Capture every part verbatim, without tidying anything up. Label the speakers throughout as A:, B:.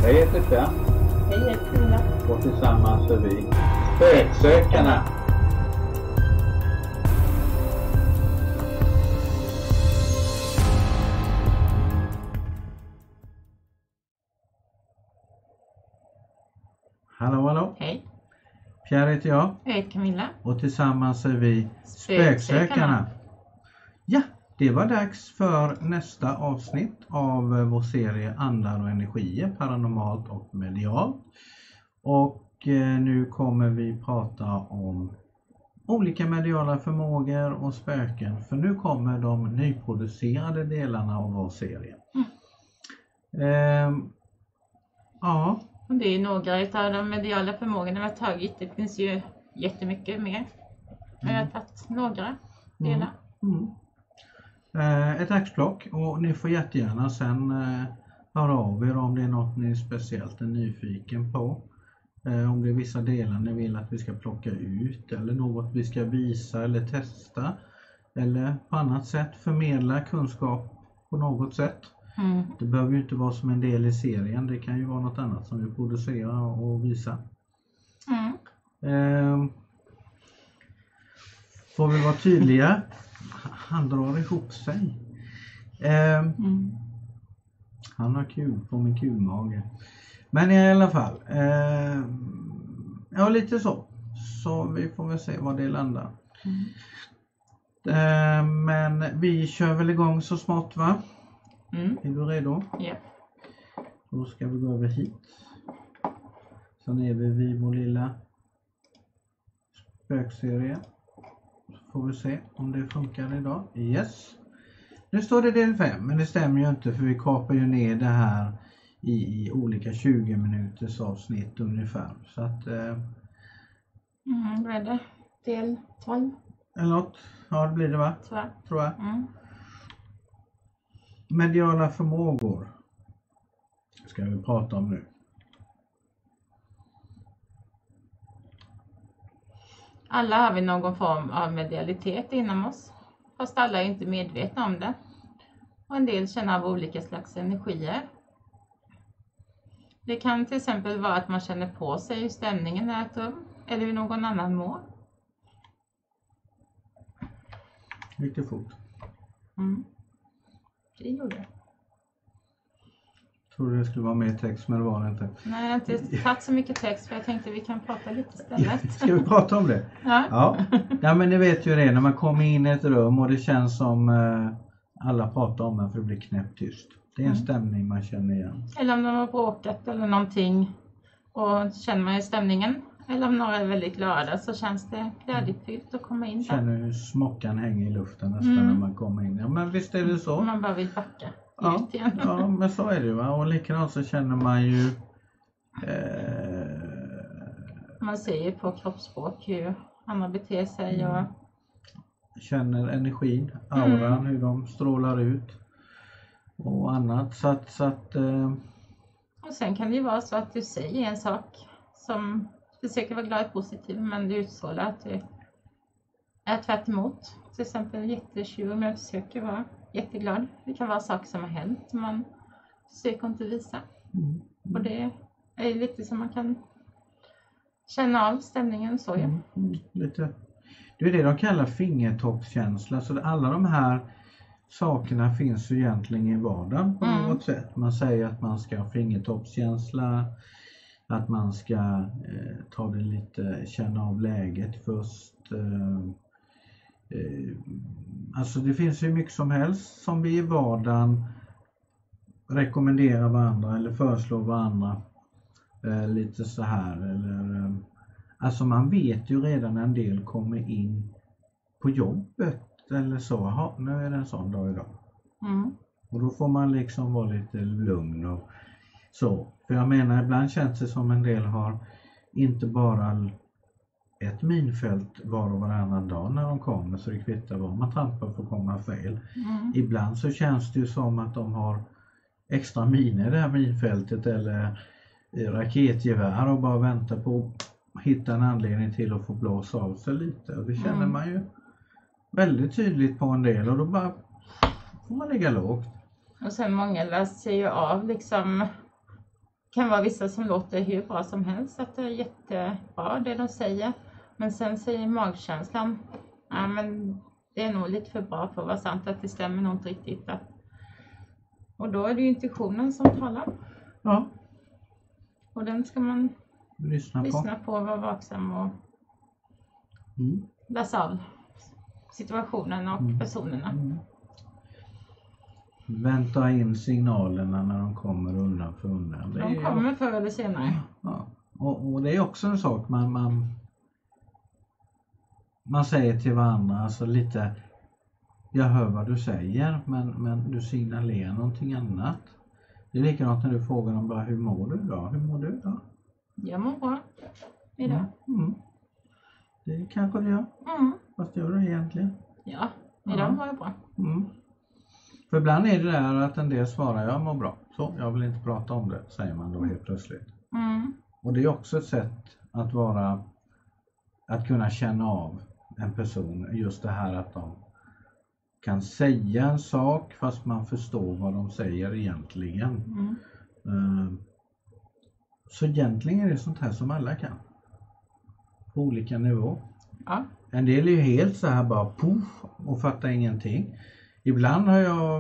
A: Hej, heter Sven.
B: Hej, jag heter Tina.
A: Och tillsammans är vi Spöksökarna. Hallå, hallå.
B: Hej.
A: Pierre heter jag.
B: Jag heter Camilla.
A: Och tillsammans är vi
B: Spöksökarna.
A: Spöksökarna. Ja, det var dags för nästa avsnitt av vår serie Andar och energier, paranormalt och medialt. Och eh, nu kommer vi prata om olika mediala förmågor och spöken. För nu kommer de nyproducerade delarna av vår serie.
B: Mm.
A: Eh, ja.
B: Och det är några av de mediala förmågorna vi har tagit. Det finns ju jättemycket mer. Men jag har tagit några delar.
A: Mm. Mm. Eh, ett axplock, och ni får jättegärna sen eh, höra av er om det är något ni speciellt är nyfiken på. Eh, om det är vissa delar ni vill att vi ska plocka ut, eller något vi ska visa eller testa. Eller på annat sätt förmedla kunskap på något sätt.
B: Mm.
A: Det behöver ju inte vara som en del i serien, det kan ju vara något annat som vi producerar och visar.
B: Mm.
A: Eh, får vi vara tydliga? Han drar ihop sig. Eh,
B: Mm.
A: Han har kul på min kulmage. Men i alla fall. Eh, ja, lite så. Så vi får väl se vad det landar.
B: Mm.
A: Eh, men vi kör väl igång så smått, va?
B: Mm.
A: Är du redo?
B: Ja.
A: Då ska vi gå över hit. Sen är vi vid vår lilla spökserie. Så får vi se om det funkar idag. Yes. Nu står det del fem, men det stämmer ju inte, för vi kapar ju ner det här i, i olika tjugo minuters avsnitt ungefär. Så att... Eh,
B: Mm, vad är det? Del tolv,
A: eller något. Ja, det blir det, va?
B: tror jag.
A: Tror jag.
B: Mm.
A: Mediala förmågor ska vi prata om nu.
B: Alla har vi någon form av medialitet inom oss. Fast alla är inte medvetna om det. Och en del känner av olika slags energier. Det kan till exempel vara att man känner på sig hur stämningen är i ett rum. Eller hur någon annan mår.
A: Lite fort.
B: Mm. Det gjorde jag.
A: Tror du det skulle vara mer text, men det var det inte.
B: Nej, jag har inte tagit så mycket text, för jag tänkte vi kan prata lite istället.
A: Ska vi prata om det?
B: Ja.
A: Ja. Ja, men ni vet ju det, när man kommer in i ett rum och det känns som eh, alla pratar om det, för det blir knäpptyst. Det är en
B: Mm.
A: stämning man känner igen.
B: Eller om de har bråkat eller någonting. Och känner man ju stämningen. Eller om några är väldigt glada, så känns det glädjefyllt att komma in där.
A: Känner hur smockan hänger i luften nästan
B: Mm.
A: när man kommer in. Ja, men visst är det så.
B: Och man bara vill backa
A: Ja,
B: ut igen.
A: ja, men så är det, va. Och likadant så känner man ju... Eh,
B: Man ser ju på kroppsspråk hur andra beter sig.
A: Mm.
B: Och,
A: känner energin, auran,
B: Mm.
A: hur de strålar ut. Och annat. Så att... Så att eh,
B: och sen kan det ju vara så att du säger en sak som försöker vara glad och positiv. Men du utstrålar att du är tvärt emot. Till exempel jättetjurig, men jag försöker vara jätteglad. Det kan vara saker som har hänt. Man försöker inte visa.
A: mm,
B: Och det är lite som man kan känna av stämningen så. Ja.
A: mm, mm, lite. Det är det de kallar fingertoppskänsla. Så alla de här sakerna finns ju egentligen i vardagen på
B: Mm.
A: något sätt. Man säger att man ska ha fingertoppskänsla. Att man ska eh, ta det lite, känna av läget först. Eh, eh, alltså det finns ju mycket som helst som vi i vardagen rekommenderar varandra eller föreslår varandra. Eh, lite så här. Eller, eh, alltså man vet ju redan när en del kommer in på jobbet eller så. Jaha, nu är det en sån dag idag.
B: Mm.
A: Och då får man liksom vara lite lugn och så. För jag menar, ibland känns det som en del har inte bara ett minfält var och varannan dag när de kommer, så det kvittar vad man trampar för att komma fel.
B: Mm.
A: Ibland så känns det ju som att de har extra miner i det här minfältet eller raketgevär och bara väntar på att hitta en anledning till att få blåsa av sig lite. Och det känner
B: Mm.
A: man ju väldigt tydligt på en del, och då bara får man ligga lågt.
B: Och sen många läser ju av liksom kan vara vissa som låter hur bra som helst, att det är jättebra det de säger. Men sen säger magkänslan, ja men det är nog lite för bra för att vara sant, att det stämmer nog inte riktigt. Att... Och då är det ju intuitionen som talar.
A: Ja.
B: Och den ska man
A: Lyssna på.
B: lyssna på, vara vaksam och
A: Mm.
B: läsa av situationen och
A: Mm.
B: personerna.
A: Mm. Vänta in signalerna när de kommer undan för undan. Det
B: De
A: är-
B: kommer förr eller senare.
A: Ja. Och, och det är också en sak man, man, man säger till varandra, alltså lite, jag hör vad du säger, men, men du signalerar någonting annat. Det är likadant när du frågar dem bara, hur mår du idag? Hur mår du idag?
B: Jag mår bra idag.
A: Mm. Mm. Det kanske du gör,
B: Mm.
A: fast gör du egentligen?
B: Ja, idag
A: Ja.
B: mår jag bra.
A: Mm. För ibland är det där att en del svarar, jag mår bra, så jag vill inte prata om det, säger man då helt plötsligt.
B: Mm.
A: Och det är också ett sätt att vara, att kunna känna av en person, just det här att de kan säga en sak fast man förstår vad de säger egentligen.
B: Mm.
A: Uh, så egentligen är det sånt här som alla kan. På olika nivå.
B: Ja.
A: En del är ju helt så här bara puff och fattar ingenting. Ibland har jag,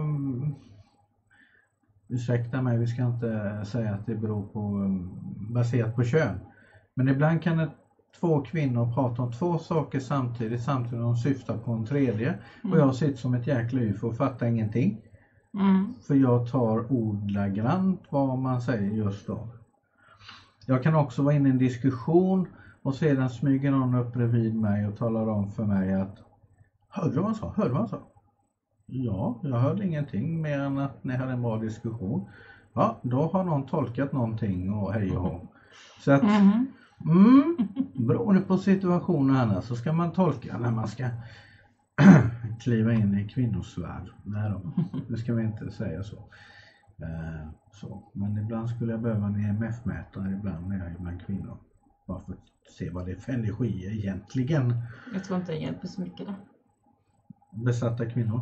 A: ursäkta mig, vi ska inte säga att det beror på, baserat på kön. Men ibland kan det, två kvinnor prata om två saker samtidigt, samtidigt de syftar på en tredje.
B: Mm.
A: Och jag sitter som ett jäkla ufo och fattar ingenting.
B: Mm.
A: För jag tar ordagrant vad man säger just då. Jag kan också vara inne i en diskussion och sedan smyger någon upp bredvid mig och talar om för mig att, hörde du vad han sa? Hörde du vad han sa? Ja, jag hörde ingenting mer än att ni hade en bra diskussion. Ja, då har någon tolkat någonting och hej och hå. Så att,
B: Mm.
A: mm, beroende på situationen annars så ska man tolka när man ska kliva in i kvinnors värld. Nej då, det ska vi inte säga så. Eh, så. Men ibland skulle jag behöva en E M F-mätare ibland när jag är bland kvinnor. Bara för att se vad det är för energi egentligen.
B: Jag tror inte det hjälper så mycket då.
A: Besatta kvinnor?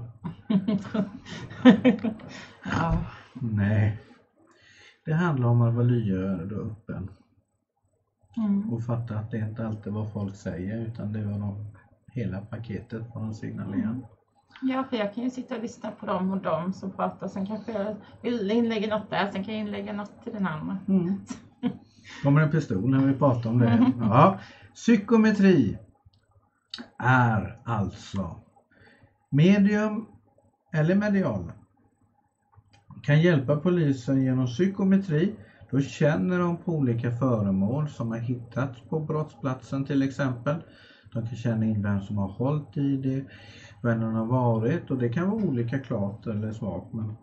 B: Ja.
A: Nej. Det handlar om att vara lyhörd och öppen.
B: Mm.
A: Och fatta att det inte alltid vad folk säger utan det var de, hela paketet vad de signalerar.
B: Ja, för jag kan ju sitta och lyssna på dem och dem som pratar. Sen kanske jag vill inlägga något där, sen kan jag inlägga något till den andra.
A: Mm. Kommer en pistol när vi pratar om det. Ja. Psykometri är alltså medium eller mediala. Kan hjälpa polisen genom psykometri. Då känner de på olika föremål som har hittats på brottsplatsen till exempel. De kan känna in vem som har hållit i det, vem den har varit, och det kan vara olika klart eller svagt, men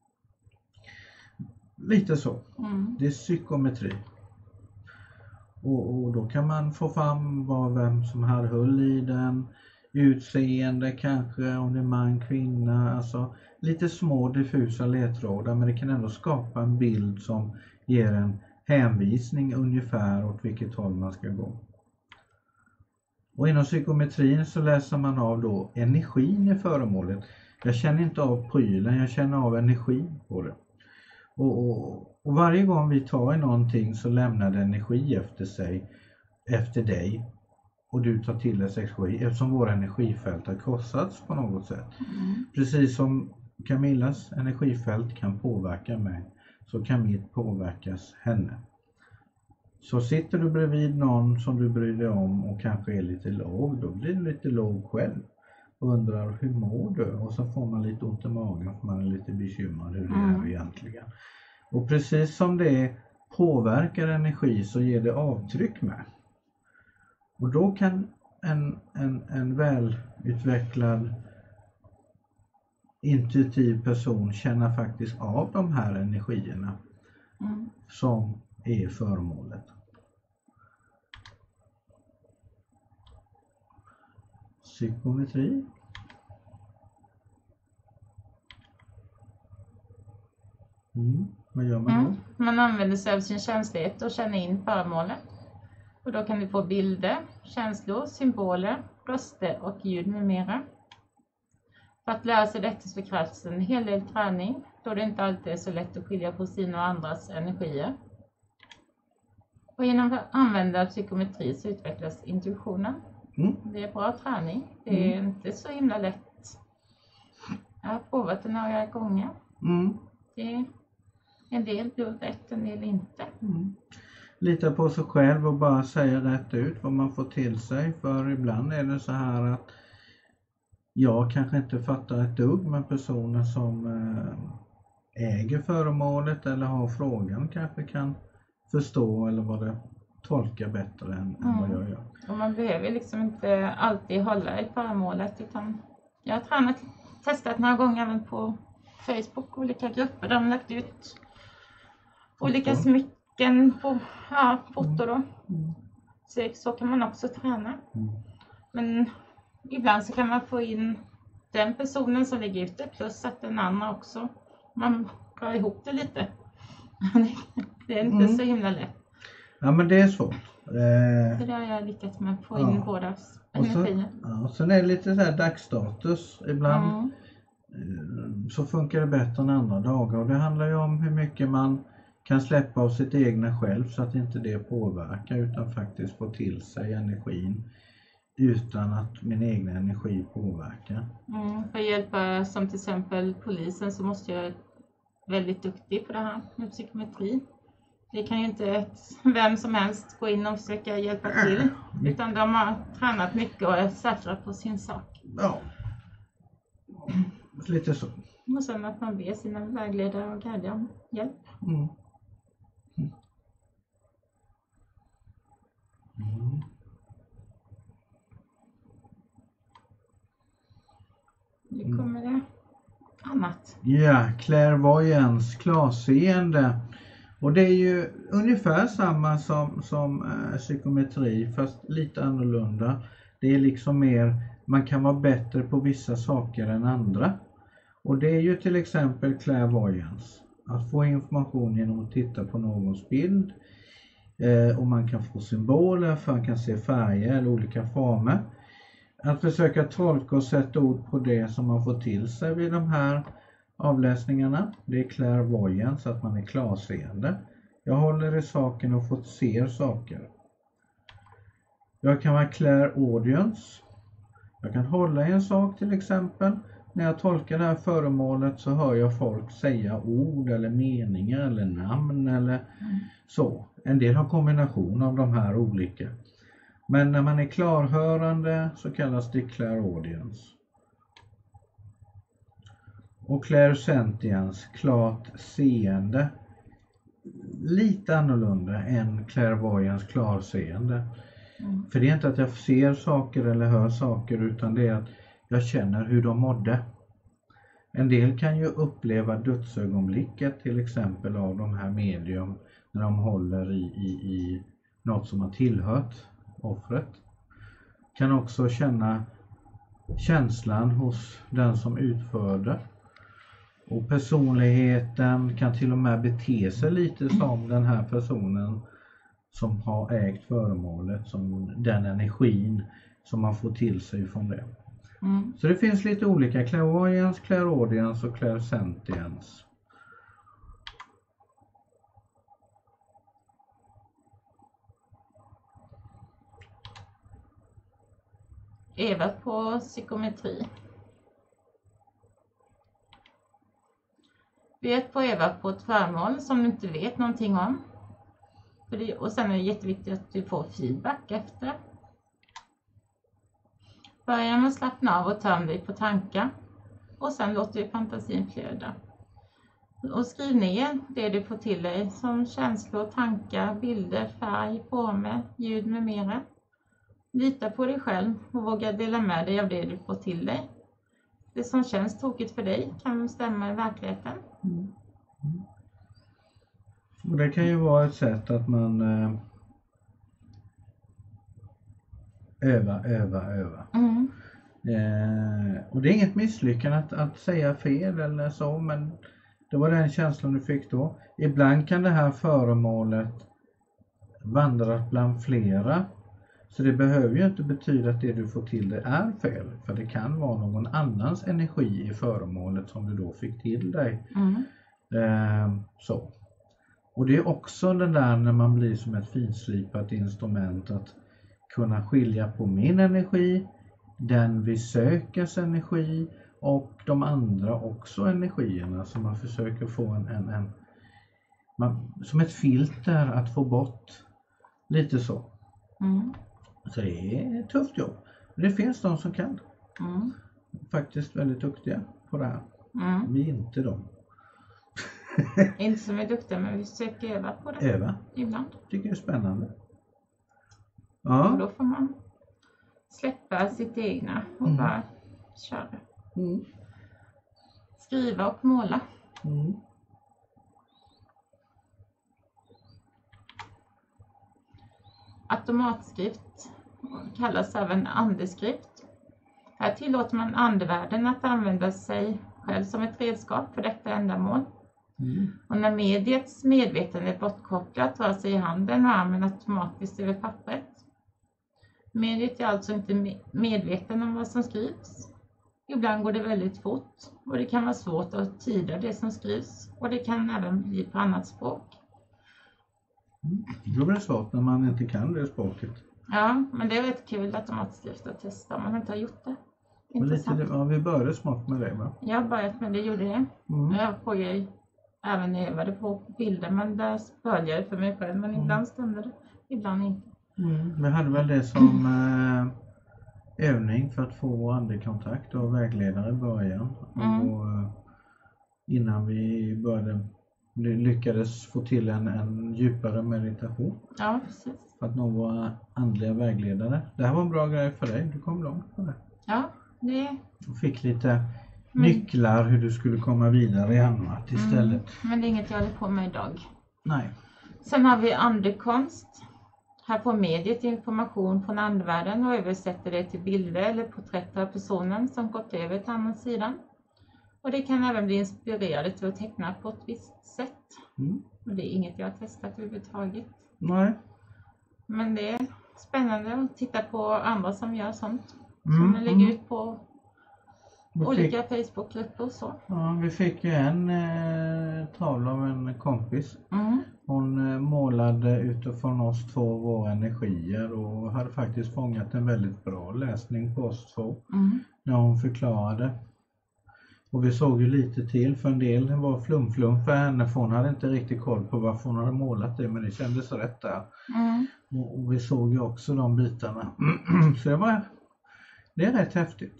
A: lite så.
B: Mm.
A: Det är psykometri. Och, och då kan man få fram vad, vem som hade höll i den, utseende kanske, om det är man, kvinna, alltså lite små diffusa ledtrådar, men det kan ändå skapa en bild som ger en hänvisning ungefär åt vilket håll man ska gå. Och inom psykometrin så läser man av då energin i föremålet. Jag känner inte av prylen, jag känner av energi på det. Och, och, och varje gång vi tar i någonting så lämnar det energi efter sig, efter dig. Och du tar till dig energi eftersom våra energifält har krossats på något sätt.
B: Mm.
A: Precis som Camillas energifält kan påverka mig, så kan mitt påverkas henne. Så sitter du bredvid någon som du bryr dig om och kanske är lite låg, då blir du lite låg själv. Och undrar, hur mår du? Och så får man lite ont i magen för man är lite bekymrad hur det
B: Mm.
A: är egentligen. Och precis som det påverkar energi så ger det avtryck med. Och då kan en, en, en välutvecklad intuitiv person känna faktiskt av de här energierna
B: Mm.
A: som är föremålet. Psykometri. Mm. Vad gör man då?
B: Mm. Man använder sig av sin känslighet och känner in föremålet. Och då kan vi få bilder, känslor, symboler, röster och ljud med mera. För att lära sig detta så krävs en hel del träning, då det inte alltid är så lätt att skilja på sina och andras energier. Och genom att använda psykometri så utvecklas intuitionen.
A: Mm.
B: Det är bra träning. Det är
A: Mm.
B: inte så himla lätt. Jag har provat det några gånger.
A: Mm.
B: Det är en del blir rätt, en del inte.
A: Mm. Lita på sig själv och bara säga rätt ut vad man får till sig. För ibland är det så här att jag kanske inte fattar ett dugg, men personer som äger föremålet eller har frågan kanske kan förstå eller vad det tolkar bättre än, mm. än vad jag gör.
B: Och man behöver liksom inte alltid hålla i föremålet, utan jag har tränat, testat några gånger även på Facebook, olika grupper där de lagt ut olika smycken på ja, foto då. Mm. Så, så kan man också träna. Mm. Men ibland så kan man få in den personen som ligger ute plus att den andra också. Man drar ihop det lite. Det är inte mm. så himla lätt.
A: Ja, men det är svårt. Eh,
B: det har jag lyckats med att få in ja. bådas
A: energier. Ja, sen är det lite så här dagsstatus. Ibland mm. eh, så funkar det bättre än andra dagar. Och det handlar ju om hur mycket man kan släppa av sitt egna själv så att inte det påverkar, utan faktiskt få till sig energin utan att min egen energi påverkar.
B: Mm, för att hjälpa som till exempel polisen så måste jag vara väldigt duktig på det här med psykometri. Det kan ju inte vem som helst gå in och försöka hjälpa till, utan de har tränat mycket och är säkra på sin sak.
A: Ja, lite så.
B: Och sen att man ber sina vägledare och guider om hjälp.
A: Mm. Mm.
B: Nu kommer det annat.
A: Ja, clairvoyance, klarseende. Och det är ju ungefär samma som, som äh, psykometri, fast lite annorlunda. Det är liksom mer, man kan vara bättre på vissa saker än andra. Och det är ju till exempel clairvoyance. Att få information genom att titta på någons bild. Eh, och man kan få symboler, för man kan se färger eller olika former. Att försöka tolka och sätta ord på det som man får till sig vid de här avläsningarna. Det är clairvoyance, att man är klarseende. Jag håller i saken och får se saker. Jag kan vara clairaudience. Jag kan hålla i en sak till exempel. När jag tolkar det här föremålet så hör jag folk säga ord eller meningar eller namn eller mm. så. En del har kombination av de här olika. Men när man är klarhörande så kallas det clairaudience. Och clairsentience, klart seende. Lite annorlunda än clairvoyance, klarseende. Mm. För det är inte att jag ser saker eller hör saker, utan det är att jag känner hur de mådde. En del kan ju uppleva dödsögonblicket till exempel av de här medium när de håller i, i, i något som har tillhört offret. Kan också känna känslan hos den som utförde. Och personligheten kan till och med bete sig lite som den här personen som har ägt föremålet, som den energin som man får till sig från det. Mm. Så det finns lite olika clairvoyance, clairaudience och clairsentience.
B: Eva på psykometri. Vet på Eva på ett föremål som du inte vet någonting om. För det, och sen är det jätteviktigt att du får feedback efter. Börja med att slappna av och töm dig på tankar. Och sen låter du fantasin flöda. Och skriv ner det du får till dig som känslor, tankar, bilder, färg, former, ljud med mera. Lita på dig själv och våga dela med dig av det du får till dig. Det som känns tokigt för dig kan stämma i verkligheten. Mm.
A: Mm. Och det kan ju vara ett sätt att man eh, öva, öva, öva. Mm. Eh, och det är inget misslyckande att, att säga fel eller så, men det var den känslan du fick då. Ibland kan det här föremålet vandra bland flera. Så det behöver ju inte betyda att det du får till det är fel. För det kan vara någon annans energi i föremålet som du då fick till dig. Mm. Eh, så. Och det är också det där när man blir som ett finslipat instrument att kunna skilja på min energi, den vi sökers energi och de andra också energierna som man försöker få en, en, en man, som ett filter att få bort lite så.
B: Mm.
A: Så det är ett tufft jobb. Det finns de som kan.
B: Mm.
A: Faktiskt väldigt duktiga på det här.
B: Mm.
A: Vi är inte de.
B: Inte som är duktiga, men vi försöker öva på det.
A: Öva.
B: Ibland.
A: Tycker det är spännande.
B: Och
A: Ja.
B: då får man släppa sitt egna och
A: Mm.
B: bara köra.
A: Mm.
B: Skriva och måla.
A: Mm.
B: Automatskrift kallas även andeskrift. Här tillåter man andevärlden att använda sig själv som ett redskap för detta ändamål.
A: Mm.
B: Och när mediets medvetande är bortkopplat rör sig handen och armen automatiskt över pappret. Mediet är alltså inte medveten om vad som skrivs. Ibland går det väldigt fort och det kan vara svårt att tyda det som skrivs och det kan även bli på annat språk.
A: Mm. Då blir det svårt när man inte kan det språket.
B: Ja, men det är rätt kul automatskrift att testa om man inte har gjort det.
A: Och lite,
B: Intressant.
A: ja, vi började smått med det, va?
B: Jag har börjat med det, gjorde det.
A: Mm.
B: Jag får ju även övade på bilder, men där började jag för mig själv. Men
A: Mm.
B: ibland stämde det, ibland inte.
A: Mm. Vi hade väl det som eh, övning för att få vår andekontakt och vägledare i början.
B: Mm.
A: Och, eh, innan vi började lyckades få till en, en djupare meditation
B: Ja, precis.
A: för att nå våra andliga vägledare. Det här var en bra grej för dig, du kom långt på det.
B: Ja, det
A: Och fick lite nycklar hur du skulle komma vidare i annat istället.
B: Mm, men det är inget jag håller på med idag.
A: Nej.
B: Sen har vi andekonst. Här får mediet information från andevärlden och översätter det till bilder eller porträtt av personen som gått över till andra sidan. Och det kan även bli inspirerade till att teckna på ett visst sätt.
A: Mm.
B: Och det är inget jag har testat överhuvudtaget.
A: Nej.
B: Men det är spännande att titta på andra som gör sånt.
A: Mm,
B: Som lägger
A: mm.
B: ut på
A: Vi
B: olika
A: fick,
B: Facebookgrupper och så.
A: ja, vi fick ju en eh, tavla av en kompis.
B: Mm.
A: Hon eh, målade utifrån oss två våra energier och hade faktiskt fångat en väldigt bra läsning på oss två
B: Mm.
A: när hon förklarade. Och vi såg ju lite till, för en del var flumflum för henne för hon hade inte riktigt koll på varför hon hade målat det, men det kändes rätt där.
B: Mm.
A: Och, och vi såg ju också de bitarna. Så det var, det är rätt häftigt.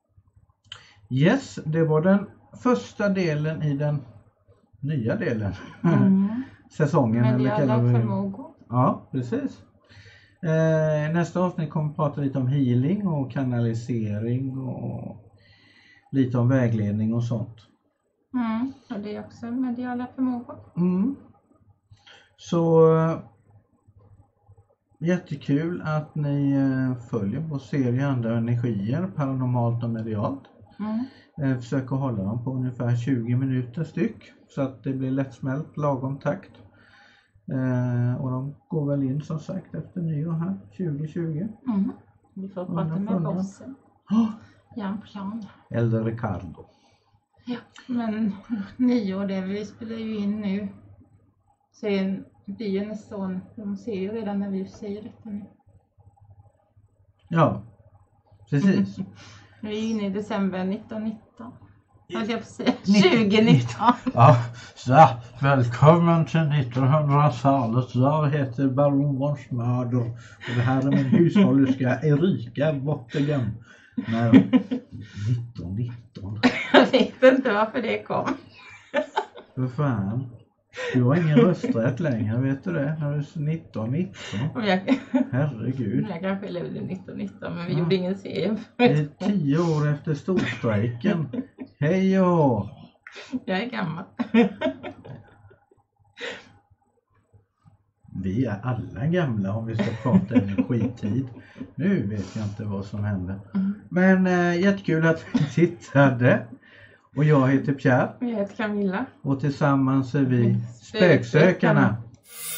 A: Yes, det var den första delen i den nya delen.
B: Mm.
A: Säsongen. eller kallar
B: Mediala
A: vi-
B: förmågor.
A: Ja, precis. Eh, nästa avsnitt kommer vi prata lite om healing och kanalisering och lite om vägledning och sånt.
B: Mm. Och det är också mediala förmågor.
A: Mm. Så eh, jättekul att ni eh, följer vår serie andra energier, paranormalt och medialt.
B: Mm.
A: Eh, försöker hålla dem på ungefär tjugo minuter styck så att det blir lättsmält, lagom takt. Eh, och de går väl in som sagt efter nyår här, tjugo tjugo.
B: Mm. Vi får prata med
A: Underfunda.
B: bossen.
A: Oh,
B: Jan Plan.
A: El Ricardo.
B: Ja, men nyår, det vi spelar ju in nu. Sen blir ju nästan, de ser ju redan när vi säger detta nu.
A: Ja, precis.
B: Vi är inne i december nitton nitton. Höll jag på att säga.
A: nitton
B: tjugo nitton.
A: Ja, så välkommen till nittonhundratalet. Jag heter Baron von Smörder och det här är min hushållerska Erika Wottegem. Nej, nitton nitton.
B: Jag vet inte varför det kom.
A: För fan. Du har ingen rösträtt längre, vet du det? När du är nitton nitton.
B: Om jag,
A: Herregud.
B: jag kanske levde nitton nitton, men vi
A: Ja.
B: gjorde ingen serie.
A: Det är tio år efter storstrejken. Hej och!
B: Jag är gammal.
A: Vi är alla gamla om vi ska prata energitid. Nu vet jag inte vad som händer. Men äh, jättekul att ni tittade. Och jag heter Pierre.
B: Jag heter Camilla.
A: Och tillsammans är vi
B: Spöksökarna.
A: Spöksökarna.